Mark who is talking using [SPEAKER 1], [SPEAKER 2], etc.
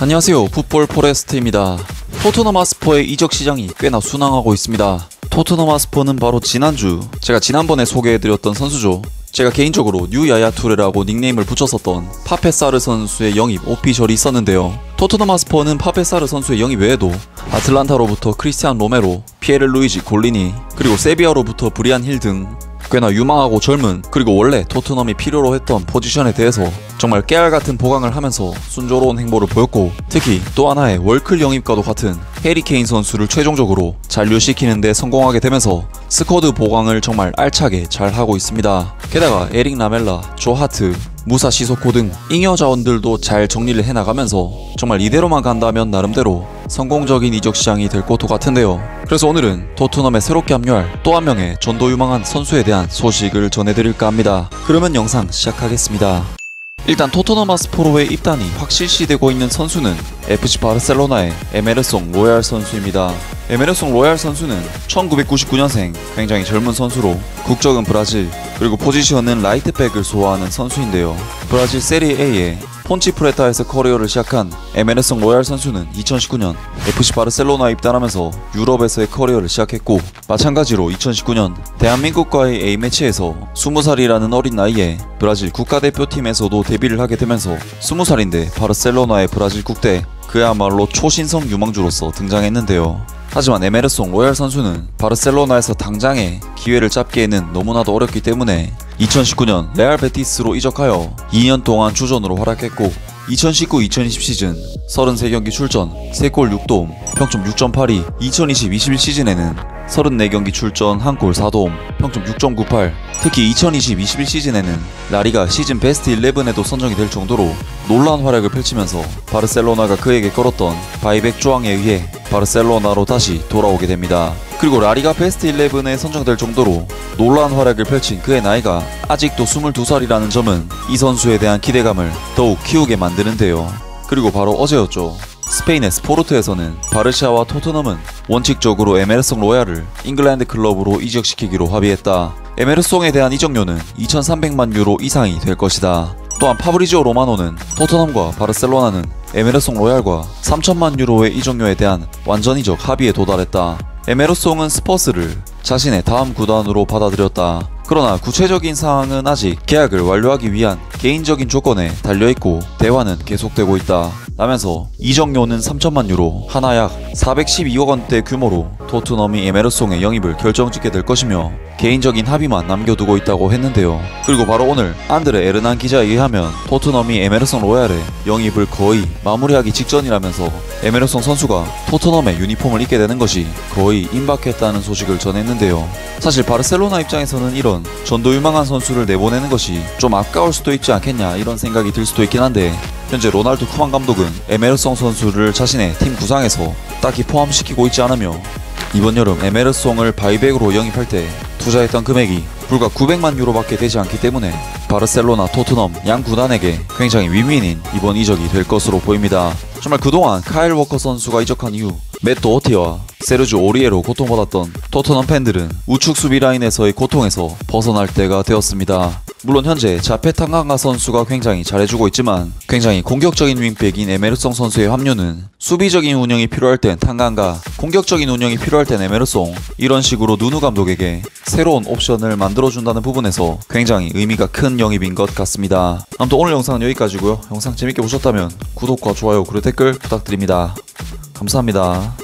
[SPEAKER 1] 안녕하세요, 풋볼 포레스트입니다. 토트넘 하스퍼의 이적 시장이 꽤나 순항하고 있습니다. 토트넘 하스퍼는 바로 지난주 제가 지난번에 소개해드렸던 선수죠. 제가 개인적으로 뉴야야 투레라고 닉네임을 붙였었던 파페사르 선수의 영입 오피셜이 있었는데요. 토트넘 하스퍼는 파페사르 선수의 영입 외에도 아틀란타로부터 크리스티안 로메로, 피에르 루이지 골리니, 그리고 세비야로부터 브리안 힐 등 꽤나 유망하고 젊은, 그리고 원래 토트넘이 필요로 했던 포지션에 대해서 정말 깨알같은 보강을 하면서 순조로운 행보를 보였고, 특히 또 하나의 월클 영입과도 같은 해리 케인 선수를 최종적으로 잔류시키는 데 성공하게 되면서 스쿼드 보강을 정말 알차게 잘 하고 있습니다. 게다가 에릭 라멜라, 조 하트, 무사 시소코 등 잉여 자원들도 잘 정리를 해나가면서 정말 이대로만 간다면 나름대로 성공적인 이적 시장이 될 것도 같은데요. 그래서 오늘은 토트넘에 새롭게 합류할 또 한 명의 전도 유망한 선수에 대한 소식을 전해드릴까 합니다. 그러면 영상 시작하겠습니다. 일단 토트넘 하스퍼로의 입단이 확실시되고 있는 선수는 FC 바르셀로나의 에메르송 로얄 선수입니다. 에메르송 로얄 선수는 1999년생, 굉장히 젊은 선수로 국적은 브라질, 그리고 포지션은 라이트백을 소화하는 선수인데요. 브라질 세리에의 폰치프레타에서 커리어를 시작한 에메르송 로얄 선수는 2019년 FC 바르셀로나에 입단하면서 유럽에서의 커리어를 시작했고, 마찬가지로 2019년 대한민국과의 A매치에서 20살이라는 어린 나이에 브라질 국가대표팀에서도 데뷔를 하게 되면서 20살인데 바르셀로나의 브라질 국대, 그야말로 초신성 유망주로서 등장했는데요. 하지만 에메르송 로얄 선수는 바르셀로나에서 당장의 기회를 잡기에는 너무나도 어렵기 때문에 2019년 레알 베티스로 이적하여 2년 동안 주전으로 활약했고, 2019-2020 시즌 33경기 출전, 3골 6도움, 평점 6.82, 2020-21 시즌에는 34경기 출전, 1골 4도움, 평점 6.98, 특히 2020-21 시즌에는 라리가 시즌 베스트 11에도 선정이 될 정도로 놀라운 활약을 펼치면서 바르셀로나가 그에게 걸었던 바이백 조항에 의해 바르셀로나로 다시 돌아오게 됩니다. 그리고 라리가 베스트 11에 선정될 정도로 놀라운 활약을 펼친 그의 나이가 아직도 22살이라는 점은 이 선수에 대한 기대감을 더욱 키우게 만드는데요. 그리고 바로 어제였죠. 스페인의 스포르트에서는 바르샤와 토트넘은 원칙적으로 에메르송 로얄을 잉글랜드 클럽으로 이적시키기로 합의했다. 에메르송에 대한 이적료는 2,300만 유로 이상이 될 것이다. 또한 파브리지오 로마노는 토트넘과 바르셀로나는 에메르송 로얄과 3천만 유로의 이적료에 대한 완전 이적 합의에 도달했다. 에메르송은 스퍼스를 자신의 다음 구단으로 받아들였다. 그러나 구체적인 사항은 아직 계약을 완료하기 위한 개인적인 조건에 달려있고 대화는 계속되고 있다 라면서 이적료는 3천만 유로, 하나 약 412억 원대 규모로 토트넘이 에메르송의 영입을 결정짓게 될 것이며 개인적인 합의만 남겨두고 있다고 했는데요. 그리고 바로 오늘 안드레 에르난 기자에 의하면 토트넘이 에메르송 로얄의 영입을 거의 마무리하기 직전이라면서 에메르송 선수가 토트넘의 유니폼을 입게 되는 것이 거의 임박했다는 소식을 전했는데요. 사실 바르셀로나 입장에서는 이런 전도 유망한 선수를 내보내는 것이 좀 아까울 수도 있지 않겠냐 이런 생각이 들 수도 있긴 한데, 현재 로날두 쿠만 감독은 에메르송 선수를 자신의 팀 구상에서 딱히 포함시키고 있지 않으며 이번 여름 에메르송을 바이백으로 영입할 때 투자했던 금액이 불과 900만 유로밖에 되지 않기 때문에 바르셀로나, 토트넘 양 구단에게 굉장히 윈윈인 이번 이적이 될 것으로 보입니다. 정말 그동안 카일 워커 선수가 이적한 이후 맷 도어티와 세르주 오리에로 고통받았던 토트넘 팬들은 우측 수비 라인에서의 고통에서 벗어날 때가 되었습니다. 물론 현재 자페 탕강가 선수가 굉장히 잘해주고 있지만 굉장히 공격적인 윙백인 에메르송 선수의 합류는 수비적인 운영이 필요할 땐 탕강가, 공격적인 운영이 필요할 땐 에메르송, 이런 식으로 누누 감독에게 새로운 옵션을 만들어준다는 부분에서 굉장히 의미가 큰 영입인 것 같습니다. 아무튼 오늘 영상은 여기까지고요. 영상 재밌게 보셨다면 구독과 좋아요 그리고 댓글 부탁드립니다. 감사합니다.